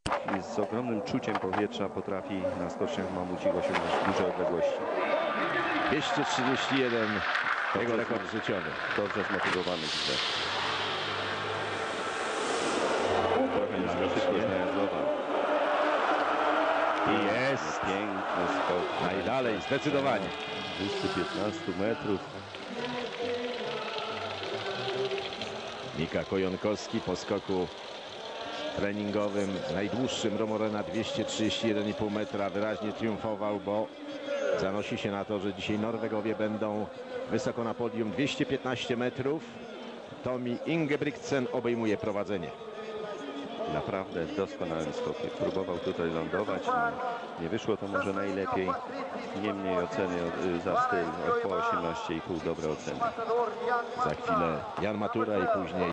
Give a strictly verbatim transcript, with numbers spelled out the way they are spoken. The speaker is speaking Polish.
i z ogromnym czuciem powietrza potrafi na skoczniach mamucich osiągnąć duże odległości. dwieście trzydzieści jeden, jego rekord życiowy. Dobrze zmotywowany widzę. Trochę niska szybkość najazdowa. I jest Piękny skok. najdalej, zdecydowanie. dwieście piętnaście metrów. Mika Kojonkowski po skoku treningowym, najdłuższym Romorena, dwieście trzydzieści jeden i pół metra, wyraźnie triumfował, bo zanosi się na to, że dzisiaj Norwegowie będą wysoko na podium. Dwieście piętnaście metrów. Tommy Ingebrigtsen obejmuje prowadzenie. Naprawdę doskonałym skokiem. Próbował tutaj lądować. Nie wyszło to może najlepiej. Niemniej oceny za styl po osiemnaście i pół dobre oceny. Za chwilę Jan Matura i później